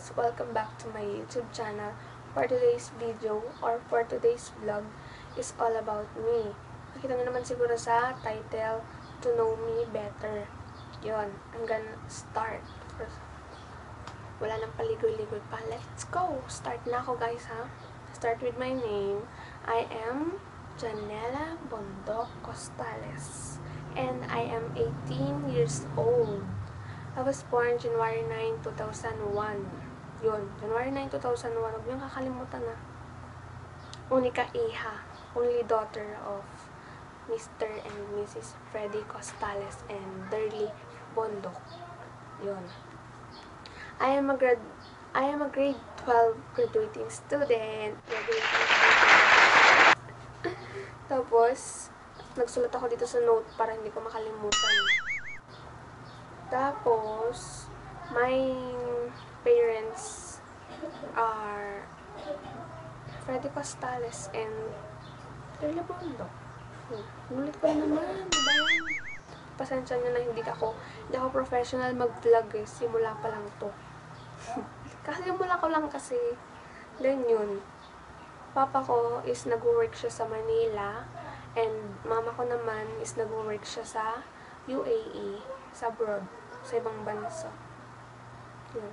guys! Welcome back to my YouTube channel. For today's video or for today's vlog is all about me. Nakita nyo naman siguro sa title, To Know Me Better. Yon, I'm gonna start. Wala nang paligoy-ligoy pa. Let's go! Start na ako guys ha. Start with my name. I am Janela Bondok Costales. And I am 18 years old. I was born January 9, 2001. Yun, January 9, 2001. Huwag niyong kakalimutan na. Unica Iha, only daughter of Mr. and Mrs. Freddy Costales and Derly Bondok. Yun. I am a grade 12 graduating student. Tapos, nagsulat ako dito sa note para hindi ko makalimutan. Tapos, my parents are Freddy Costales and Derly Bondok. Ulit ko naman, diba? Pasensya nyo na hindi ako professional mag-vlog eh. Simula pa lang to. Simula ko lang kasi. Then yun, papa ko is nag-work siya sa Manila and mama ko naman is nag-work siya sa UAE, sa abroad, sa ibang bansa. Yun.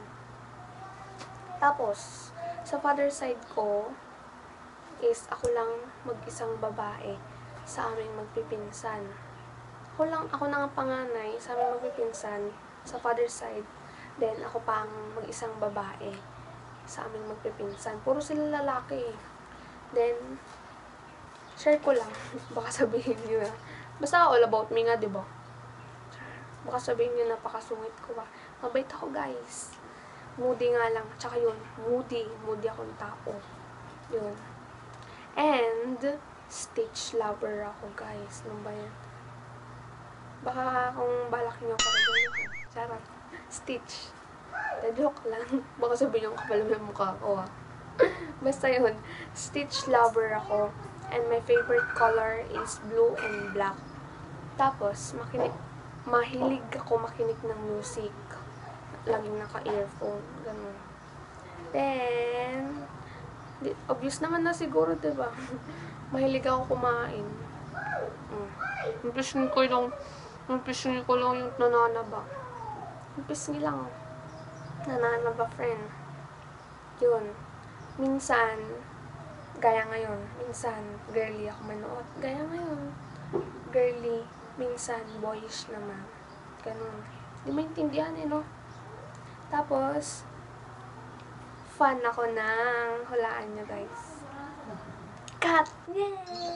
Tapos, sa father side ko, is ako lang mag-isang babae sa aming magpipinsan. Ako na ang panganay sa aming magpipinsan sa father side. Then, ako pa ang mag-isang babae sa aming magpipinsan. Puro sila lalaki. Then, share ko lang. Baka sabihin nyo na. Basta all about me nga, diba? Baka sabihin nyo napakasungit ko ba. Mabait ako guys. Moody nga lang. Tsaka yun, moody. Moody akong tao. Yun. And, Stitch lover ako guys. Ano ba yan? Baka kung balak nyo karagay ako. Charot. Stitch. Joke lang. Baka sabihin nyo kapal ng mukha ko ha. Basta yun. Stitch lover ako. And my favorite color is blue and black. Tapos, mahilig ako makinig ng music. Laging naka-earphone. Ganun. Then, obvious naman na siguro, diba? Mahilig ako kumain. Pisngi ko lang yung nananaba. Pisngi lang. Nananaba, friend. Yun. Minsan, gaya ngayon, minsan, girly ako manood. Gaya ngayon, girly, minsan, boyish naman. Ganun. Di maintindihan eh, no? Tapos, fan ako ng, hulaan nyo guys. Cat! Yay!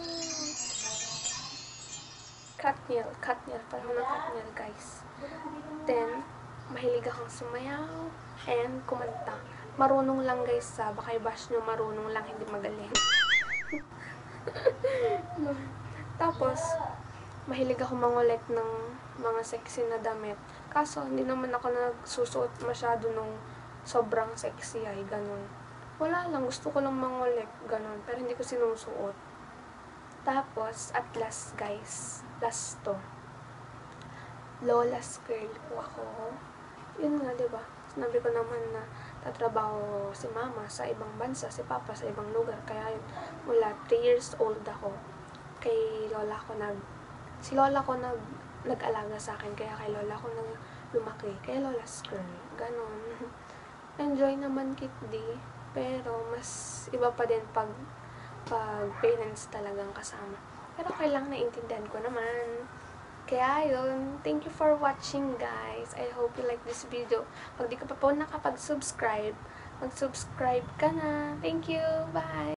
Katniel. Parang ng Katniel guys. Then, mahilig akong sumayaw and kumanta. Marunong lang guys sa, baka i-bash nyo, marunong lang, hindi magaling. Tapos, mahilig ako mangolek ng mga sexy na damit. Kaso, hindi naman ako nagsusuot masyado nung sobrang sexy ay ganun. Wala lang, gusto ko lang mangolek, ganun. Pero hindi ko sinusuot. Tapos, at last guys, last to. Lola's girl po ako. Yun nga, diba? Sinabi ko naman na tatrabaho si mama sa ibang bansa, si papa sa ibang lugar. Kaya yun, mula 3 years old ako, kay lola ko si lola ko nag-alaga sa akin, kaya kay lola ko lumaki, kay Lola's girl. Ganon. Enjoy naman kit di, pero mas iba pa din pag parents talagang kasama. Pero okay lang, naiintindihan ko naman. Kaya yun, thank you for watching guys. I hope you like this video. Pag di ka pa po nakapag-subscribe, mag-subscribe ka na. Thank you, bye!